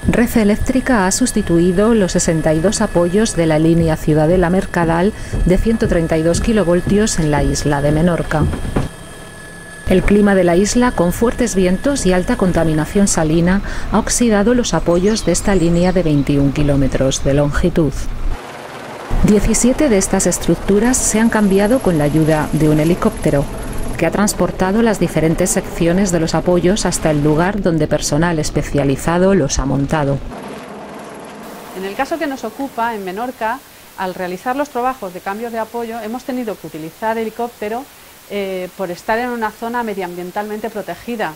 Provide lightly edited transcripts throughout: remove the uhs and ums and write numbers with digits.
Red Eléctrica ha sustituido los 62 apoyos de la línea Ciudadela-Mercadal de 132 kilovoltios en la isla de Menorca. El clima de la isla, con fuertes vientos y alta contaminación salina, ha oxidado los apoyos de esta línea de 21 kilómetros de longitud. 17 de estas estructuras se han cambiado con la ayuda de un helicóptero, que ha transportado las diferentes secciones de los apoyos hasta el lugar donde personal especializado los ha montado. En el caso que nos ocupa, en Menorca, al realizar los trabajos de cambios de apoyo, hemos tenido que utilizar helicóptero por estar en una zona medioambientalmente protegida.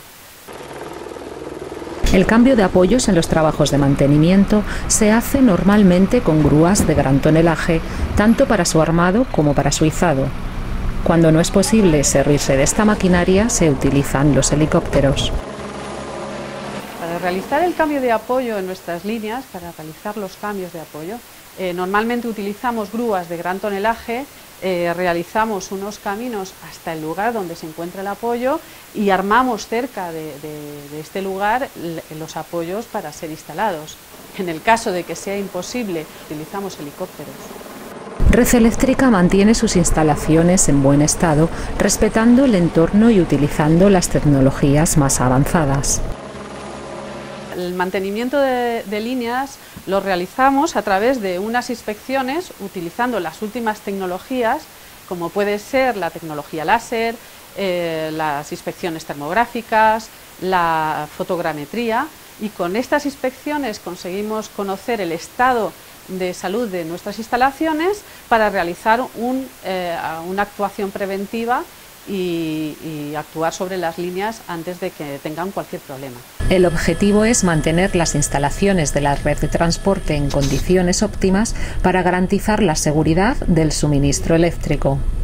El cambio de apoyos en los trabajos de mantenimiento se hace normalmente con grúas de gran tonelaje, tanto para su armado como para su izado. Cuando no es posible servirse de esta maquinaria, se utilizan los helicópteros. Para realizar el cambio de apoyo en nuestras líneas, para realizar los cambios de apoyo, normalmente utilizamos grúas de gran tonelaje, realizamos unos caminos hasta el lugar donde se encuentra el apoyo y armamos cerca de este lugar los apoyos para ser instalados. En el caso de que sea imposible, utilizamos helicópteros. Red Eléctrica mantiene sus instalaciones en buen estado, respetando el entorno y utilizando las tecnologías más avanzadas. El mantenimiento de líneas lo realizamos a través de unas inspecciones utilizando las últimas tecnologías, como puede ser la tecnología láser, las inspecciones termográficas, la fotogrametría, y con estas inspecciones conseguimos conocer el estado de salud de nuestras instalaciones para realizar una actuación preventiva y actuar sobre las líneas antes de que tengan cualquier problema. El objetivo es mantener las instalaciones de la red de transporte en condiciones óptimas para garantizar la seguridad del suministro eléctrico.